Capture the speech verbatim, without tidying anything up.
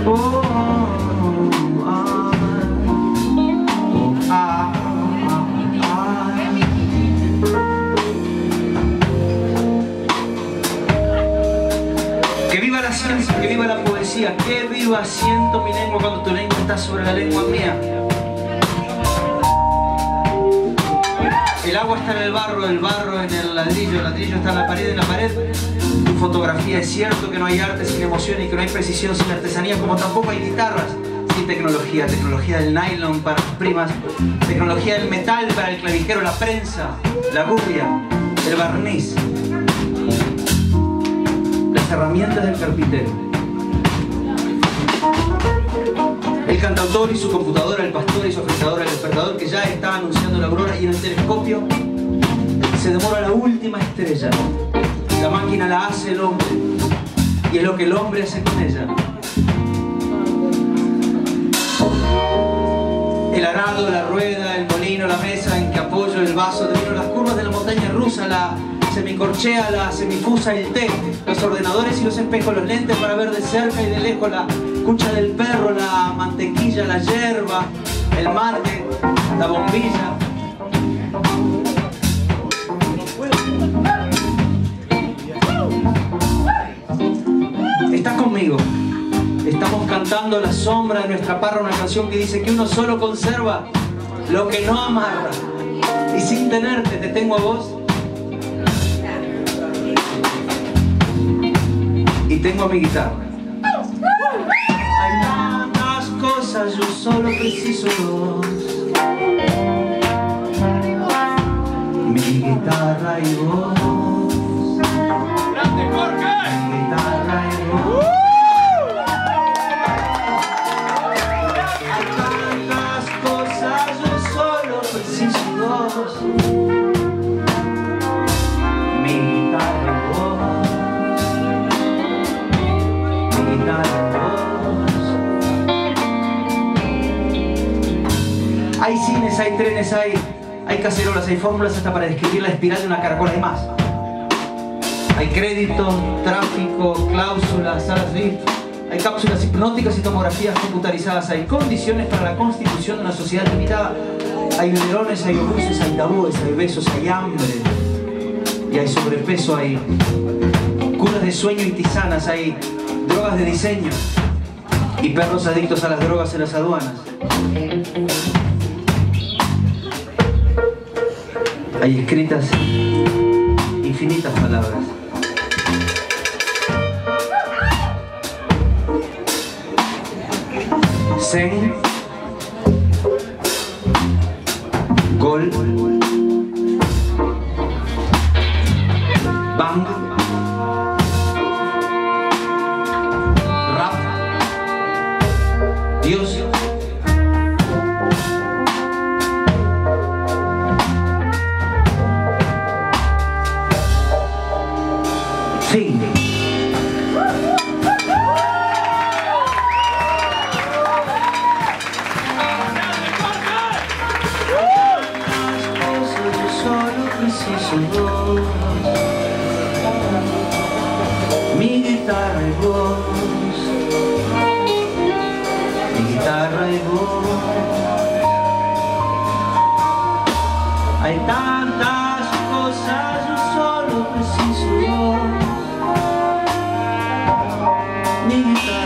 Oh, ah, oh, ah, ah. Que viva la ciencia, que viva la poesía, que viva siento mi lengua cuando tu lengua está sobre la lengua mía. El agua está en el barro, el barro en el ladrillo, el ladrillo está en la pared, en la pared. Tu fotografía, es cierto que no hay arte sin emoción y que no hay precisión sin artesanía, como tampoco hay guitarras sin tecnología. Tecnología del nylon para las primas, tecnología del metal para el clavijero, la prensa, la gubia, el barniz, las herramientas del carpintero, el cantautor y su computadora, el pastor y su afectador, el despertador que ya está anunciando la aurora, y en el telescopio se demora la última estrella. La máquina la hace el hombre y es lo que el hombre hace con ella. El arado, la rueda, el molino, la mesa en que apoyo el vaso de vino, las curvas de la montaña rusa, la semicorchea, la semifusa, el té, los ordenadores y los espejos, los lentes para ver de cerca y de lejos, la cucha del perro, la mantequilla, la hierba, el mate, la bombilla. Estás conmigo. Estamos cantando La sombra de nuestra parra, una canción que dice que uno solo conserva lo que no amarra. Y sin tenerte te tengo a vos y tengo a mi guitarra. Hay tantas cosas, yo solo preciso dos: mi guitarra y vos. ¡Grande, Jorge! Mi guitarra y vos. Hay tantas cosas, yo solo preciso dos: mi guitarra y vos. Mi guitarra y vos. Hay cines, hay trenes, hay, hay cacerolas, hay fórmulas hasta para describir la espiral de una caracola y más. Hay crédito, tráfico, cláusulas, salas V I P, hay cápsulas hipnóticas y tomografías computarizadas, hay condiciones para la constitución de una sociedad limitada, hay biberones, hay obuses, hay tabúes, hay besos, hay hambre y hay sobrepeso, hay curas de sueño y tisanas, hay drogas de diseño y perros adictos a las drogas en las aduanas. Hay escritas infinitas palabras. Zen, gol, bang, rap, Dios, fin. Mi guitarra y vos, mi guitarra y vos. Hay tantas cosas, yo solo preciso dos: mi guitarra.